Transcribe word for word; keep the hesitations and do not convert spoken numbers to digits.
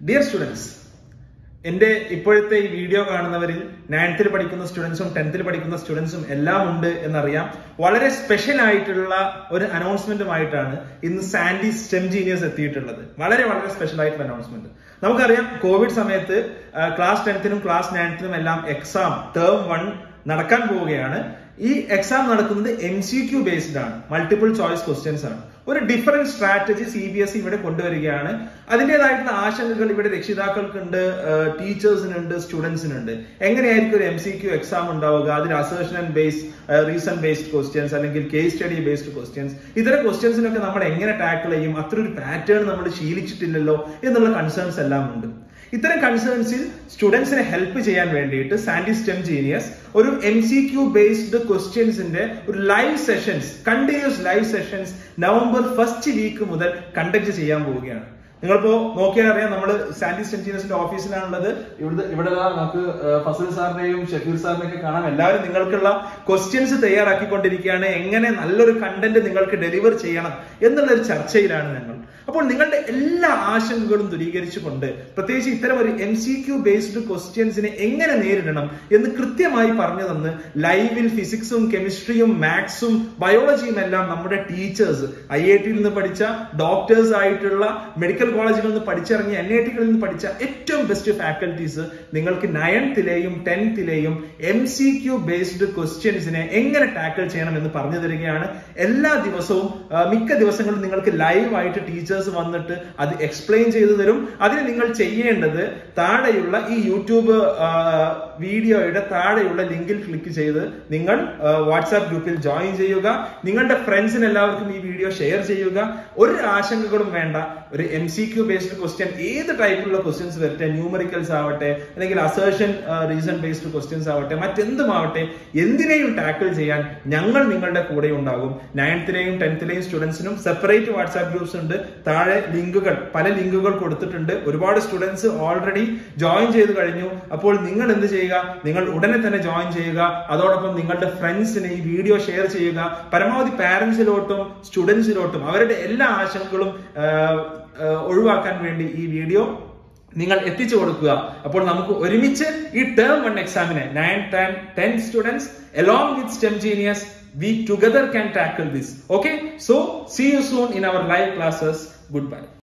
Dear students, എന്റെ ഇപ്പോഴത്തെ ഈ വീഡിയോ കാണുന്നവരിൽ നയൻത്തിൽ പഠിക്കുന്ന സ്റ്റുഡൻസും ടെൻത്തിൽ പഠിക്കുന്ന സ്റ്റുഡൻസും എല്ലാം ഉണ്ട് എന്നറിയാം. വളരെ സ്പെഷ്യൽ ആയിട്ടുള്ള ഒരു അനൗൺസ്മെന്റുമായിട്ടാണ് ഇന്ന് സാൻഡി സ്റ്റെം ജീനിയസ് എത്തിയിട്ടുള്ളത്. വളരെ വളരെ സ്പെഷ്യൽ ആയിട്ടുള്ള അനൗൺസ്മെന്റ്. നമുക്കറിയാം, കോവിഡ് സമയത്ത് ക്ലാസ് ടെൻത്തിനും ക്ലാസ് നയൻത്തിനും എല്ലാം എക്സാം ടേം വൺ നടക്കാൻ പോവുകയാണ്. ഈ എക്സാം നടക്കുന്നത് എം സി ക്യു ബേസ്ഡ് ആണ്, മൾട്ടിപ്പിൾ ചോയ്സ് ക്വസ്റ്റ്യൻസ് ആണ്. ഒരു different strategy C B S E ഇവിടെ കൊണ്ടുവരികയാണ്. അതിൻ്റെതായിട്ടുള്ള ആശങ്കകൾ ഇവിടെ രക്ഷിതാക്കൾക്കുണ്ട്, ടീച്ചേഴ്സിനുണ്ട്, സ്റ്റുഡൻസിനുണ്ട്. എങ്ങനെയായിരിക്കും ഒരു എം സി ക്യു എക്സാം ഉണ്ടാവുക? അതിൽ assertion and base, reason based questions അല്ലെങ്കിൽ കേസ് സ്റ്റഡി ബേസ്ഡ് ക്വസ്റ്റ്യൻസ്, ഇത്തരം ക്വസ്റ്റ്യൻസിനൊക്കെ നമ്മൾ എങ്ങനെ ടാക്കിൾ ചെയ്യും? അത്ര ഒരു പാറ്റേൺ നമ്മൾ ശീലിച്ചിട്ടില്ലല്ലോ എന്നുള്ള കൺസേൺസ് എല്ലാം ഉണ്ട്. ഇത്തരം കൺസേൺസിൽ സ്റ്റുഡൻസിനെ ഹെൽപ്പ് ചെയ്യാൻ വേണ്ടിയിട്ട് സാൻഡി സ്റ്റെം ജീനിയസ് ഒരു എം സി ക്യു ബേസ്ഡ് ക്വസ്റ്റ്യൻസിന്റെ ഒരു live sessions, continuous live sessions November first week മുതൽ കണ്ടക്ട് ചെയ്യാൻ പോവുകയാണ്. നിങ്ങളിപ്പോ നോക്കിയാൽ അറിയാം, നമ്മൾ സാൻഡി സ്റ്റെം ജീനിയസിന്റെ ഓഫീസിലാണുള്ളത്. ഇവിടെ ഇവിടെ നമുക്ക് ഫസൽ സാറിനെയും ഷക്കീർ സാറിനെയൊക്കെ കാണാം. എല്ലാവരും നിങ്ങൾക്കുള്ള ക്വസ്റ്റ്യൻസ് തയ്യാറാക്കിക്കൊണ്ടിരിക്കുകയാണ്. എങ്ങനെ നല്ലൊരു കണ്ടന്റ് നിങ്ങൾക്ക് ഡെലിവർ ചെയ്യണം എന്നുള്ള ഒരു ചർച്ചയിലാണ് ഞങ്ങൾ. അപ്പോൾ നിങ്ങളുടെ എല്ലാ ആശങ്കകളും ദൂരീകരിച്ചുകൊണ്ട്, പ്രത്യേകിച്ച് ഇത്തരം ഒരു എം സി ക്യു ബേസ്ഡ് ക്വസ്റ്റ്യൻസിനെ എങ്ങനെ നേരിടണം എന്ന് കൃത്യമായി പറഞ്ഞു തന്ന് ലൈവിൽ ഫിസിക്സും കെമിസ്ട്രിയും മാത്സും ബയോളജിയും എല്ലാം നമ്മുടെ ടീച്ചേഴ്സ്, ഐ ഐ ടിയിൽ നിന്ന് പഠിച്ച ഡോക്ടേഴ്സ് ആയിട്ടുള്ള, മെഡിക്കൽ കോളേജുകളിൽ നിന്ന് പഠിച്ചിറങ്ങിയ, എൻ ഐ ടികളിൽ നിന്ന് പഠിച്ച ഏറ്റവും ബെസ്റ്റ് ഫാക്കൽറ്റീസ് നിങ്ങൾക്ക് നയൻത്തിലെയും ടെൻത്തിലെയും എം സി ക്യു ബേസ്ഡ് ക്വസ്റ്റ്യൻസിനെ എങ്ങനെ ടാക്കിൾ ചെയ്യണം എന്ന് പറഞ്ഞു തരികയാണ്. എല്ലാ ദിവസവും, മിക്ക ദിവസങ്ങളും നിങ്ങൾക്ക് ലൈവ് ആയിട്ട് ടീച്ചേഴ്സ് വന്നിട്ട് അത് എക്സ്പ്ലെയിൻ ചെയ്തു തരും. അതിന് നിങ്ങൾ ചെയ്യേണ്ടത്, താഴെയുള്ള ഈ യൂട്യൂബ് വീഡിയോയുടെ താഴെയുള്ള ലിങ്കിൽ ക്ലിക്ക് ചെയ്ത് നിങ്ങൾ വാട്സാപ്പ് ഗ്രൂപ്പിൽ ജോയിൻ ചെയ്യുക. നിങ്ങളുടെ ഫ്രണ്ട്സിന് എല്ലാവർക്കും ഈ വീഡിയോ ഷെയർ ചെയ്യുക. ഒരു ആശങ്കകളും വേണ്ട. ഒരു M C Q based question, ഏത് ടൈപ്പിലുള്ള ക്വസ്റ്റ്യൻസ് വരട്ടെ, ന്യൂമറിക്കൽസ് ആവട്ടെ, അല്ലെങ്കിൽ അസേർഷൻ റീസൺ ബേസ്ഡ് ക്വസ്റ്റ്യൻസ് ആവട്ടെ, മറ്റെന്തുമാവട്ടെ, എന്തിനേയും ടാക്കിൾ ചെയ്യാൻ ഞങ്ങൾ നിങ്ങളുടെ കൂടെ ഉണ്ടാകും. നയൻത്തിലെയും ടെൻത്തിലെയും സ്റ്റുഡൻസിനും സെപ്പറേറ്റ് വാട്സാപ്പ് ഗ്രൂപ്പ്സ് ഉണ്ട്. താഴെ ലിങ്കുകൾ, പല ലിങ്കുകൾ കൊടുത്തിട്ടുണ്ട്. ഒരുപാട് സ്റ്റുഡൻസ് ഓൾറെഡി ജോയിൻ ചെയ്ത് കഴിഞ്ഞു. അപ്പോൾ നിങ്ങൾ എന്ത് ചെയ്യുക? നിങ്ങൾ ഉടനെ തന്നെ ജോയിൻ ചെയ്യുക. അതോടൊപ്പം നിങ്ങളുടെ ഫ്രണ്ട്സിന് ഈ വീഡിയോ ഷെയർ ചെയ്യുക. പരമാവധി പാരന്റ്സിലോട്ടും സ്റ്റുഡൻസിലോട്ടും അവരുടെ എല്ലാ ആശങ്കകളും ഒഴിവാക്കാൻ വേണ്ടി ഈ വീഡിയോ നിങ്ങൾ എത്തിച്ചു കൊടുക്കുക. അപ്പോൾ നമുക്ക് ഒരുമിച്ച് ഈ ടേം വൺ എക്സാമിനെ nine ten ten students along with STEM Genius, we together can tackle this. Okay, so see you soon in our live classes. Goodbye.